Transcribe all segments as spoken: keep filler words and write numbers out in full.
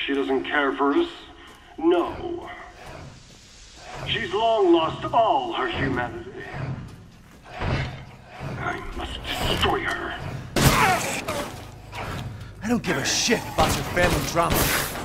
she doesn't care for us? No. She's long lost all her humanity. I must destroy her. I don't give a shit about your family drama.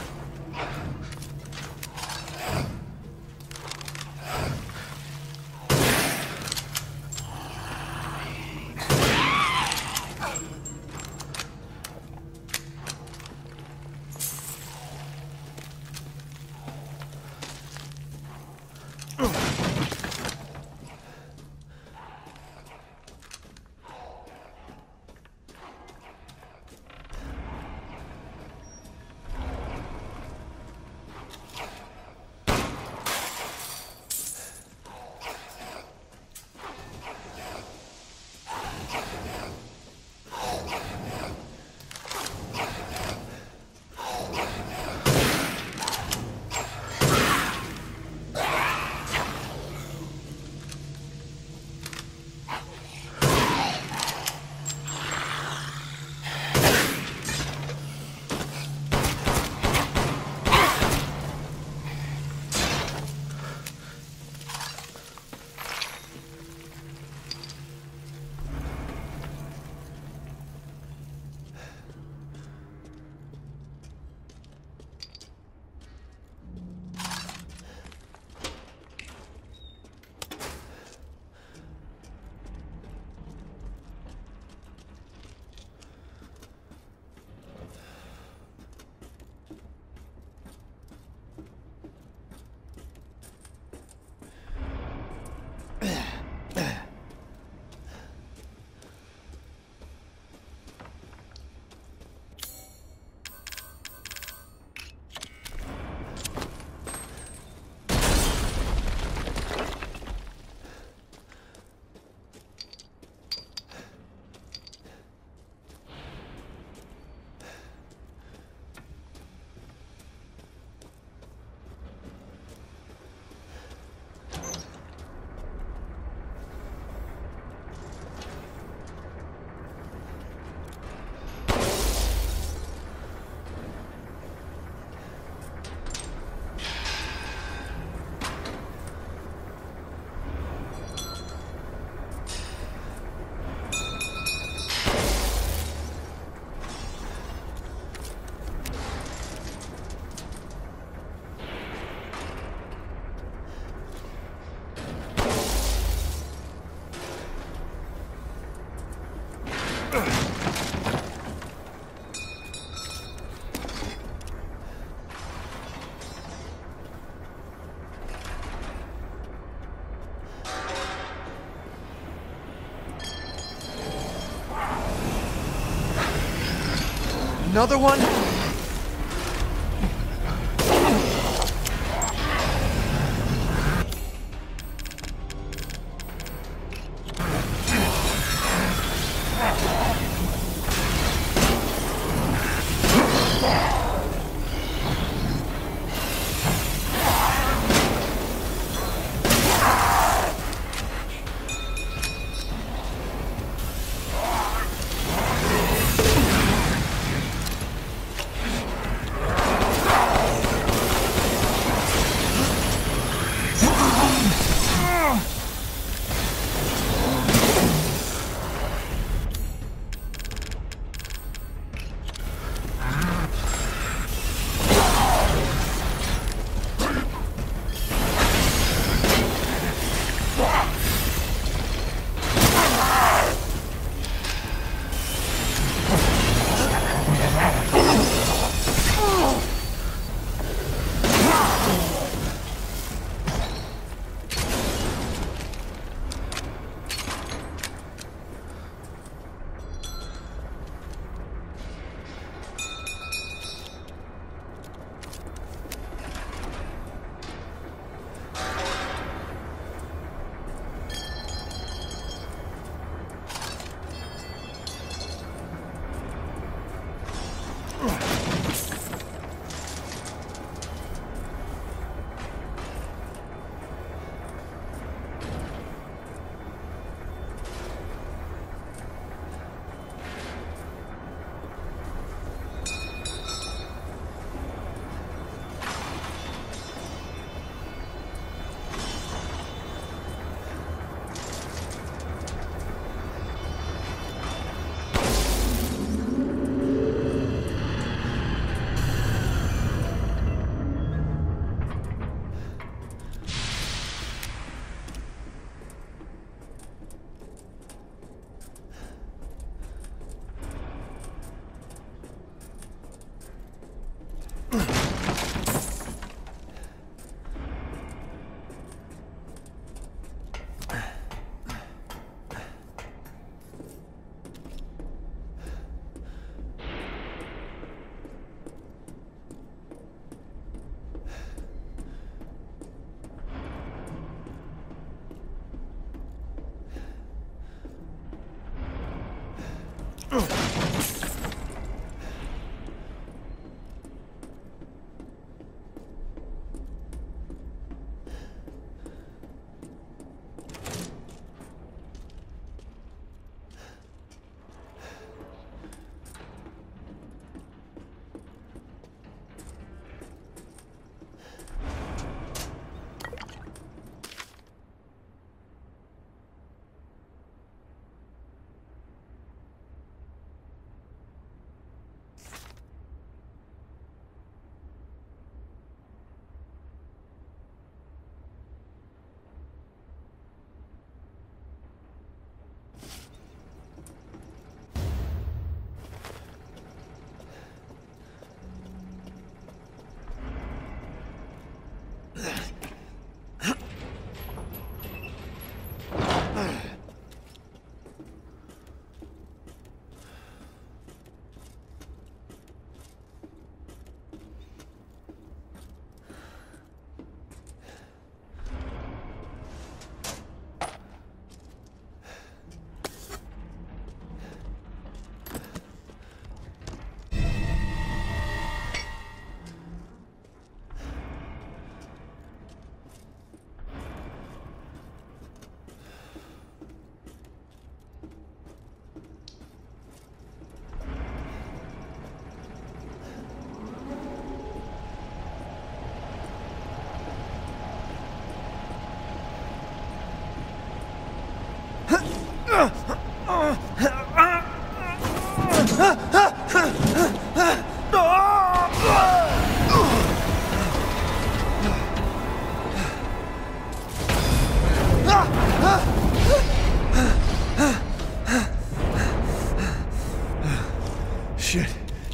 Another one?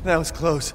That was close.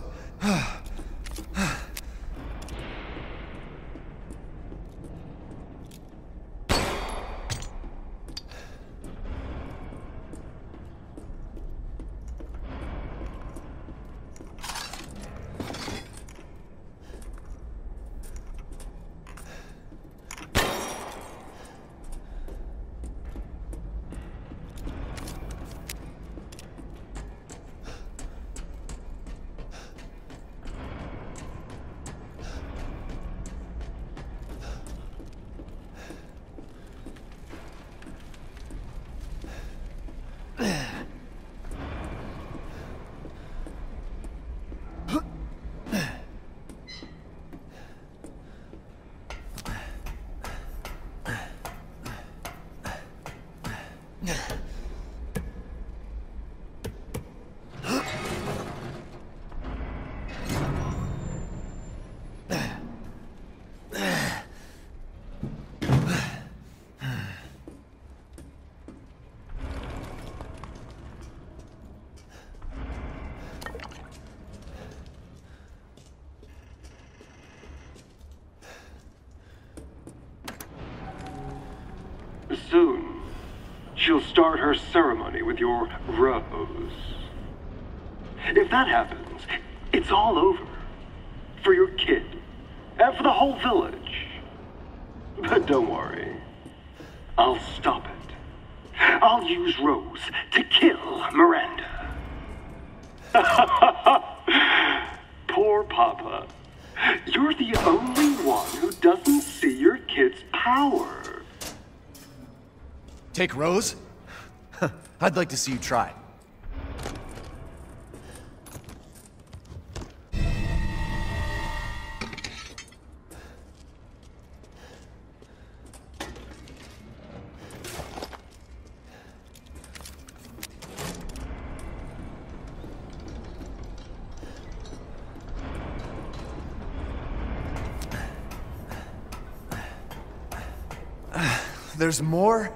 Soon, she'll start her ceremony with your rose. If that happens, it's all over. For your kid, and for the whole village. But don't worry, I'll stop it. I'll use Rose to kill Miranda. Poor Papa. You're the only one who doesn't see your kid's power. Take Rose? I'd like to see you try. There's more?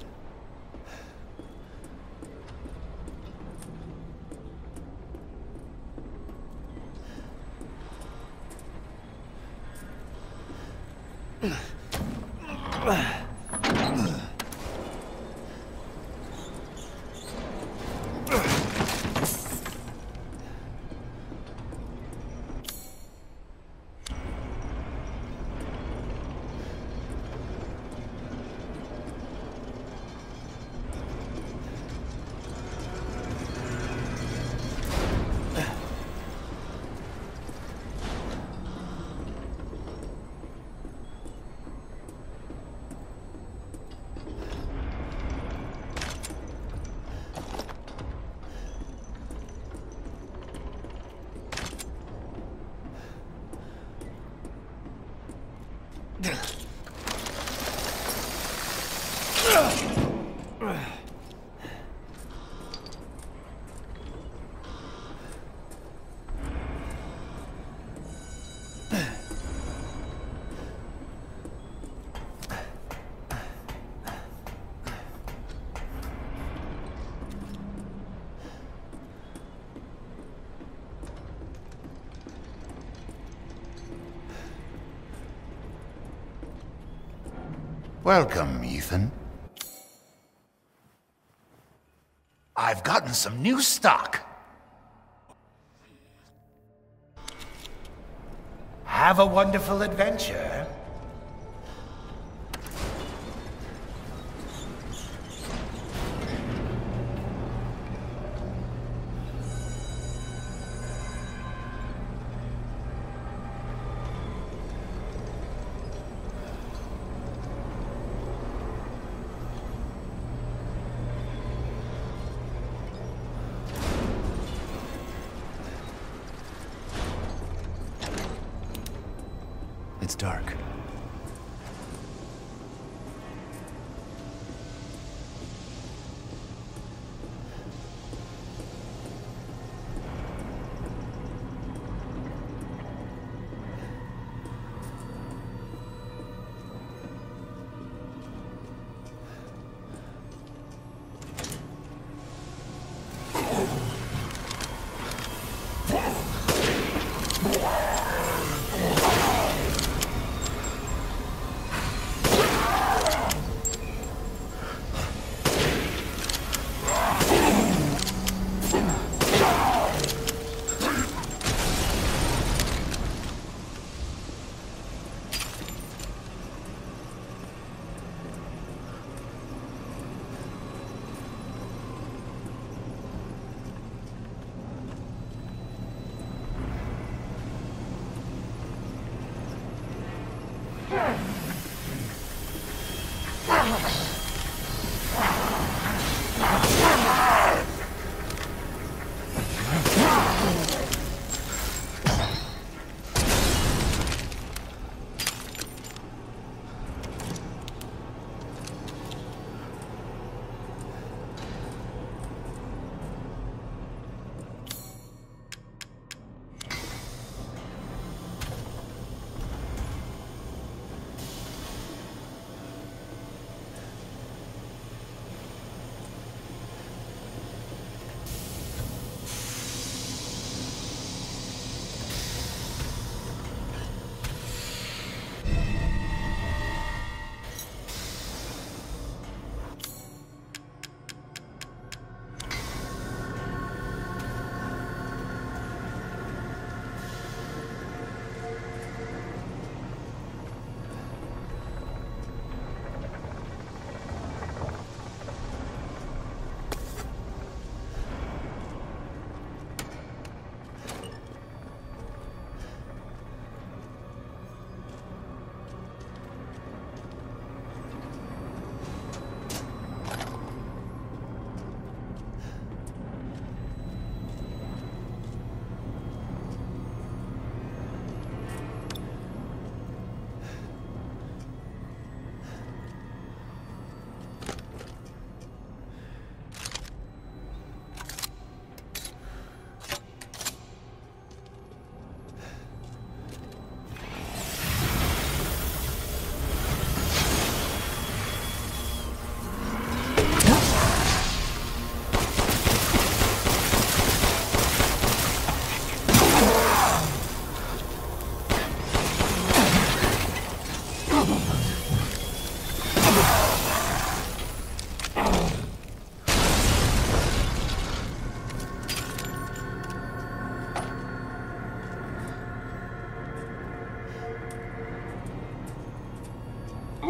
Welcome, Ethan. I've gotten some new stock. Have a wonderful adventure. It's dark.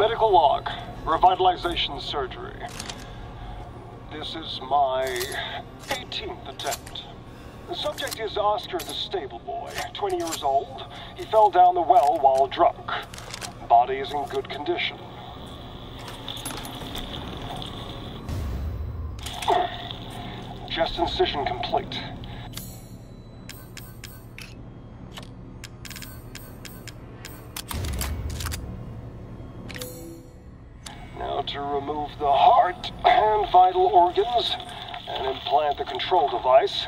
Medical log. Revitalization surgery. This is my eighteenth attempt. The subject is Oscar the stable boy, twenty years old. He fell down the well while drunk. Body is in good condition. Chest incision complete. Now to remove the heart and vital organs and implant the control device.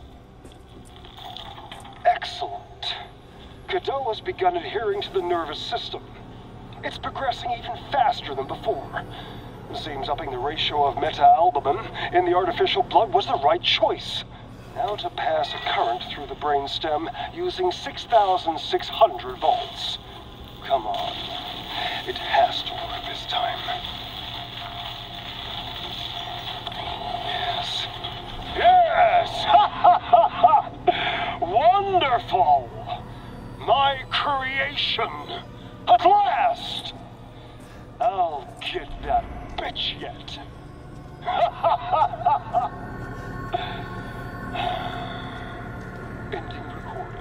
Excellent. Cadeau has begun adhering to the nervous system. It's progressing even faster than before. Seems upping the ratio of meta-albumin in the artificial blood was the right choice. Now to pass a current through the brainstem using six thousand six hundred volts. Come on. It has to work this time. Yes. Yes! Ha ha ha ha! Wonderful! My creation! At last! I'll get that bitch yet. Ha ha ha ha ha! Ending recording.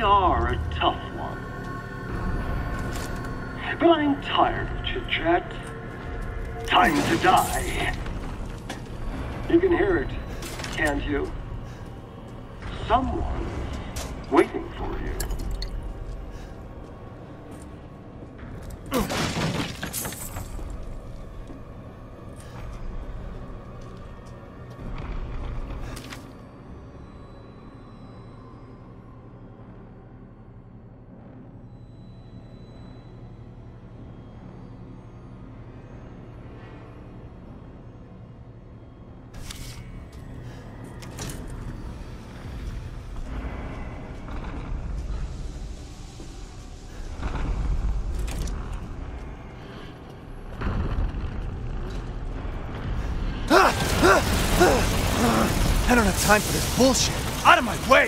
are a tough one. But I'm tired of chit-chat. Time to die. You can hear it, can't you? Someone's waiting for you. I don't have time for this bullshit. Out of my way!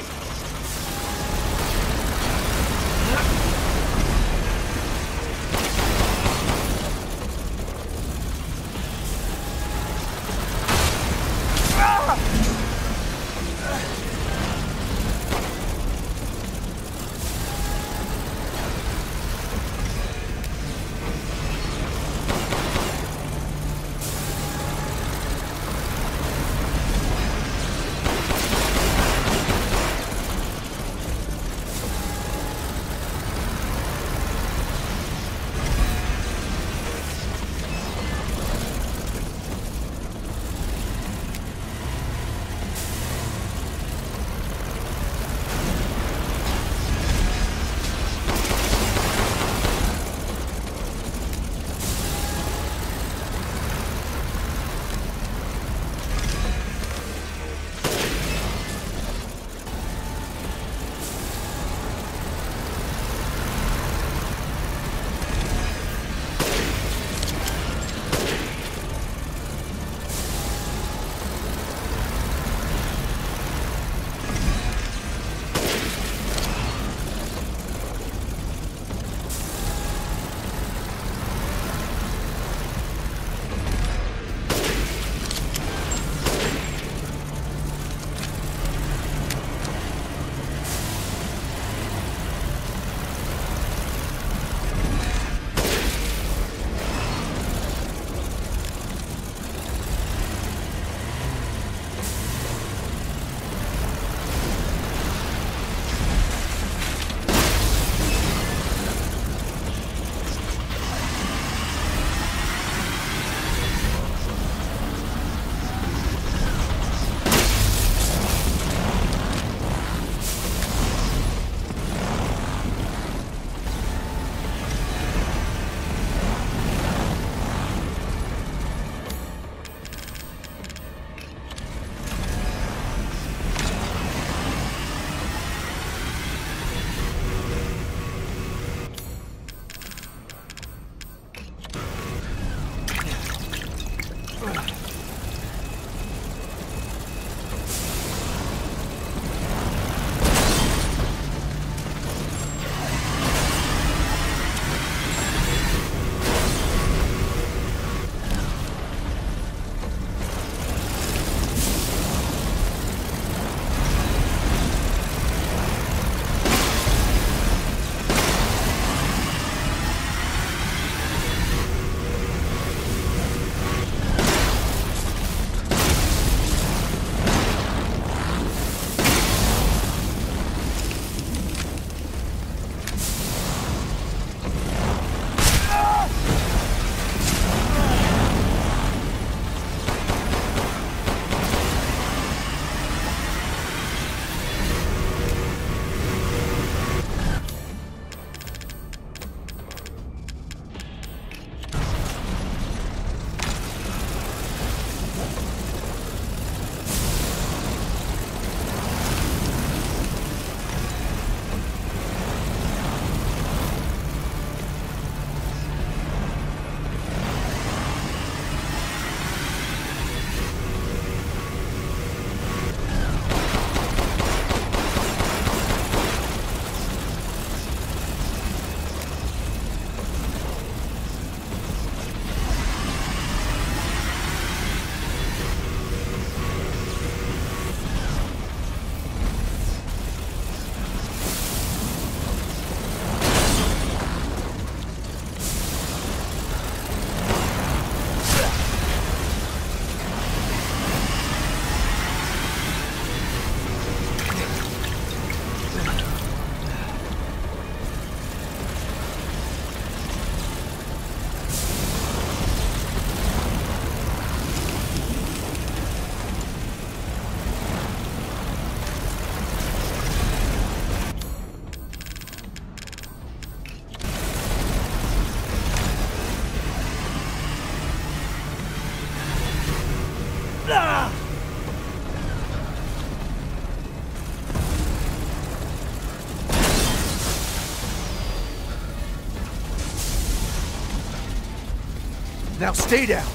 Now stay down.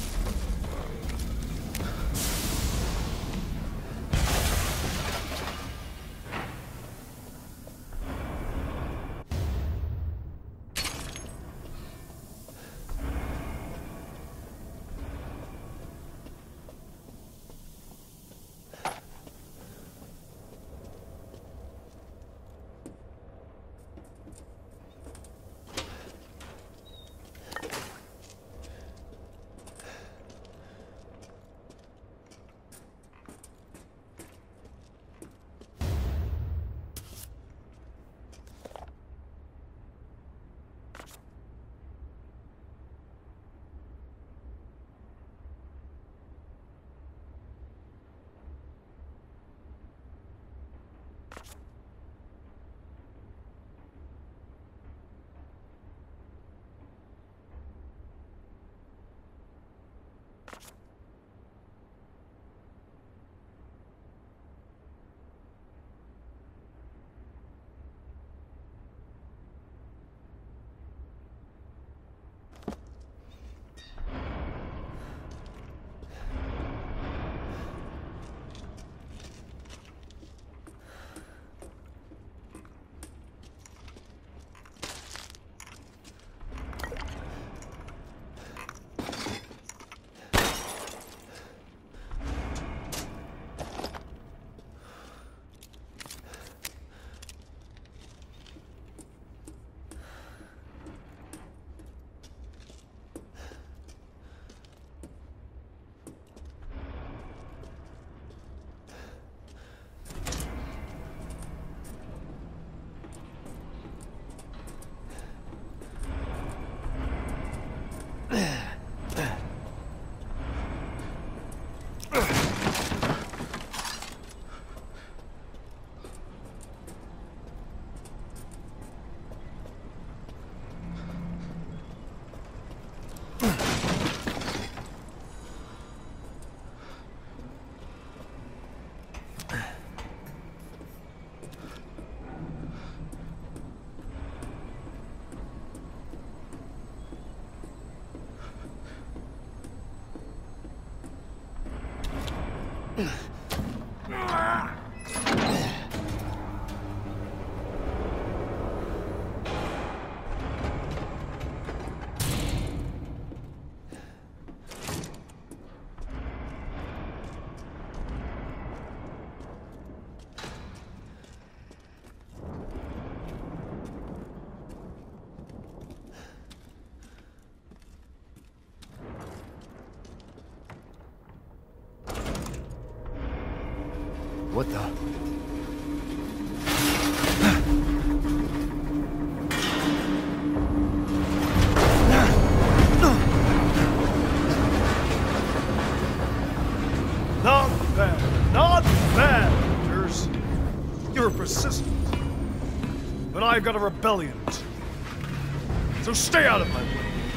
What the? Not bad. Not bad, Rangers. You're persistent. But I've got a rebellion too. So stay out of my way.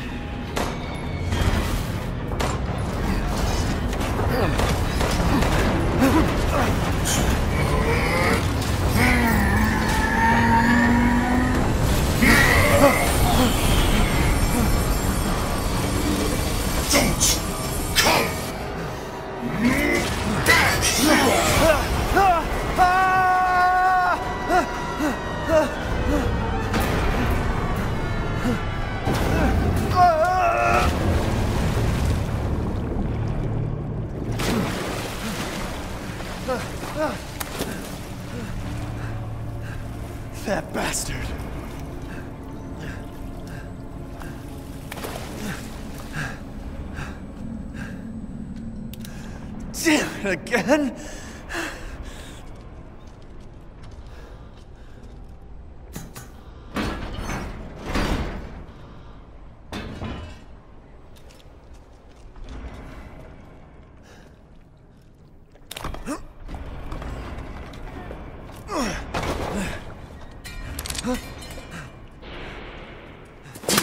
That bastard. Damn it again.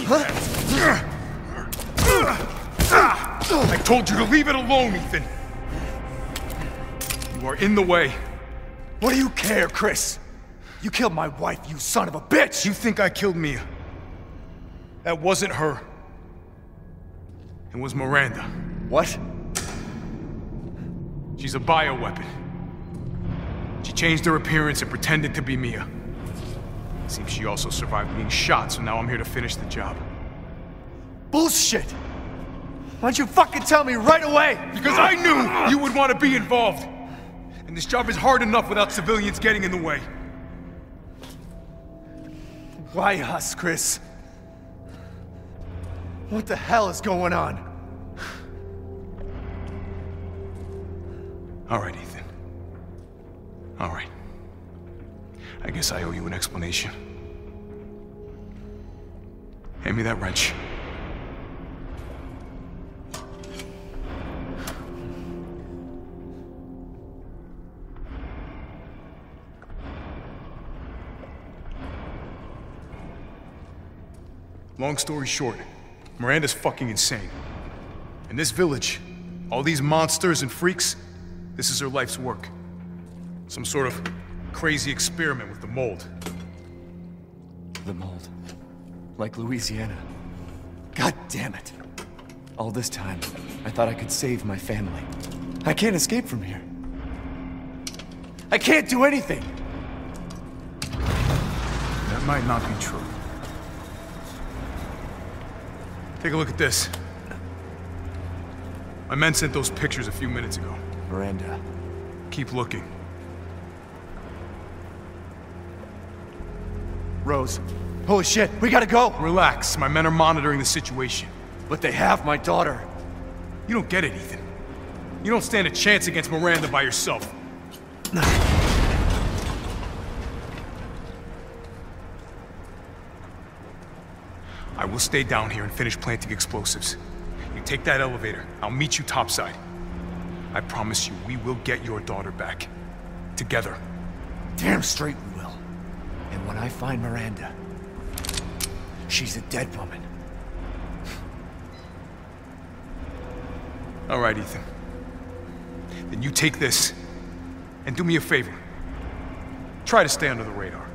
I told you to leave it alone, Ethan. You are in the way. What do you care, Chris? You killed my wife, you son of a bitch! You think I killed Mia? That wasn't her. It was Miranda. What? She's a bioweapon. She changed her appearance and pretended to be Mia. Seems she also survived being shot, so now I'm here to finish the job. Bullshit! Why don't you fucking tell me right away? Because I knew you would want to be involved! And this job is hard enough without civilians getting in the way. Why us, Chris? What the hell is going on? All right, Ethan. All right. I guess I owe you an explanation. Hand me that wrench. Long story short, Miranda's fucking insane. In this village, all these monsters and freaks, this is her life's work. Some sort of crazy experiment with the mold. The mold. Like Louisiana. God damn it. All this time, I thought I could save my family. I can't escape from here. I can't do anything! That might not be true. Take a look at this. My men sent those pictures a few minutes ago. Miranda. Keep looking. Rose. Holy shit, we gotta go! Relax, my men are monitoring the situation. But they have my daughter. You don't get it, Ethan. You don't stand a chance against Miranda by yourself. I will stay down here and finish planting explosives. You take that elevator. I'll meet you topside. I promise you, we will get your daughter back. Together. Damn straight we will. And when I find Miranda, she's a dead woman. All right, Ethan. Then you take this, and do me a favor. Try to stay under the radar.